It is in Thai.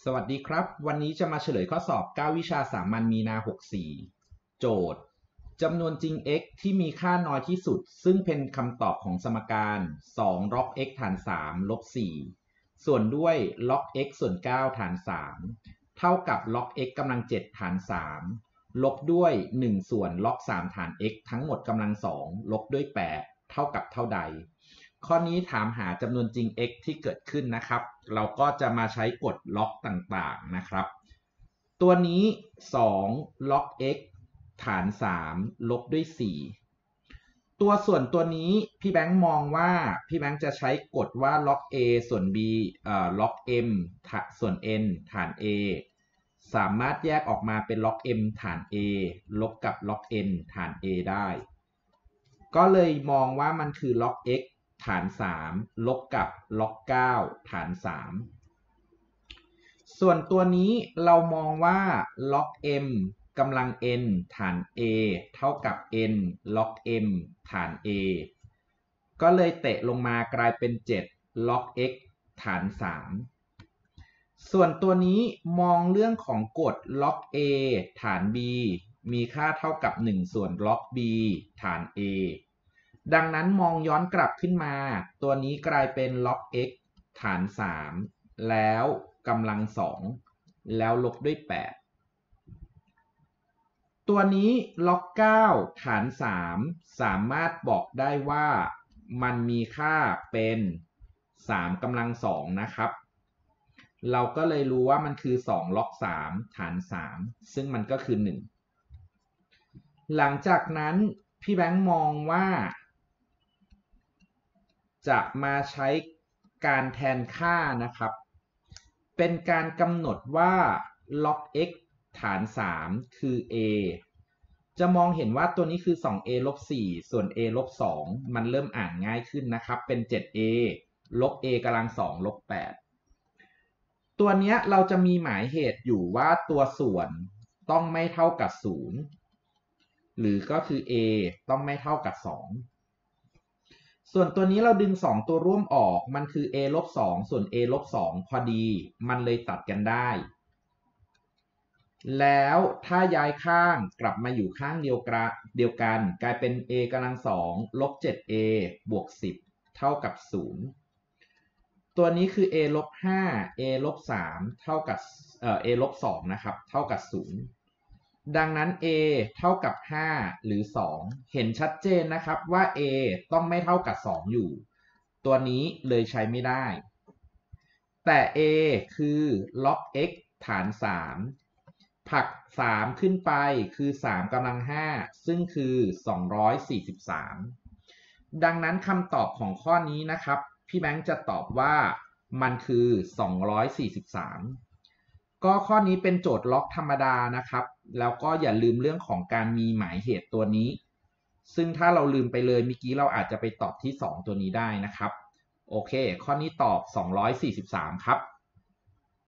สวัสดีครับวันนี้จะมาเฉลยข้อสอบ9วิชาสามัญมีนา64โจทย์จำนวนจริง x ที่มีค่าน้อยที่สุดซึ่งเป็นคำตอบของสมการ2 log x ฐาน3ลบ4ส่วนด้วย log x ส่วน9ฐาน3เท่ากับ log x กำลัง7ฐาน3ลบด้วย1ส่วน log 3ฐาน x ทั้งหมดกำลัง2ลบด้วย8เท่ากับเท่าใดข้อนี้ถามหาจำนวนจริง x ที่เกิดขึ้นนะครับเราก็จะมาใช้กฎล็อกต่างๆนะครับตัวนี้2 log x ฐาน3ลบด้วย4ตัวส่วนตัวนี้พี่แบงค์มองว่าพี่แบงค์จะใช้กฎว่า log a ส่วน b log m ส่วน n ฐาน a สามารถแยกออกมาเป็น log m ฐาน a ลบกับ log n ฐาน a ได้ก็เลยมองว่ามันคือ log x ฐาน3ลบกับ log 9ฐาน3ส่วนตัวนี้เรามองว่า log m กำลัง n ฐาน a เท่ากับ n log m ฐาน a ก็เลยเตะลงมากลายเป็น7 log x ฐาน3ส่วนตัวนี้มองเรื่องของกฎ log a ฐาน b มีค่าเท่ากับ1ส่วน log b ฐาน aดังนั้นมองย้อนกลับขึ้นมาตัวนี้กลายเป็น log x ฐาน3แล้วกำลัง2แล้วลบด้วย8ตัวนี้ log 9ฐาน3สามารถบอกได้ว่ามันมีค่าเป็น3กำลัง2นะครับเราก็เลยรู้ว่ามันคือ2 log 3ฐาน3ซึ่งมันก็คือ1หลังจากนั้นพี่แบงค์มองว่าจะมาใช้การแทนค่านะครับเป็นการกำหนดว่า log x ฐาน3คือ a จะมองเห็นว่าตัวนี้คือ 2a ลบ4ส่วน a ลบ2มันเริ่มอ่านง่ายขึ้นนะครับเป็น 7a ลบ a กำลัง2ลบ8ตัวนี้เราจะมีหมายเหตุอยู่ว่าตัวส่วนต้องไม่เท่ากับ0หรือก็คือ a ต้องไม่เท่ากับ2ส่วนตัวนี้เราดึง2ตัวร่วมออกมันคือ a ลบ2ส่วน a ลบ2พอดีมันเลยตัดกันได้แล้วถ้าย้ายข้างกลับมาอยู่ข้างเดียวกันกลายเป็น a กำลัง2ลบ 7a บวก10เท่ากับ0ตัวนี้คือ a ลบ5 a ลบ3เท่ากับa ลบ2นะครับเท่ากับ0ดังนั้น a เท่ากับ5หรือ2เห็นชัดเจนนะครับว่า a ต้องไม่เท่ากับ2อยู่ตัวนี้เลยใช้ไม่ได้แต่ a คือ log x ฐาน3ผลัก3ขึ้นไปคือ3กำลัง5ซึ่งคือ243ดังนั้นคำตอบของข้อนี้นะครับพี่แบงค์จะตอบว่ามันคือ243ก็ข้อนี้เป็นโจทย์ล็อกธรรมดานะครับแล้วก็อย่าลืมเรื่องของการมีหมายเหตุตัวนี้ซึ่งถ้าเราลืมไปเลยเมื่อกี้เราอาจจะไปตอบที่2ตัวนี้ได้นะครับโอเคข้อนี้ตอบ243ครับ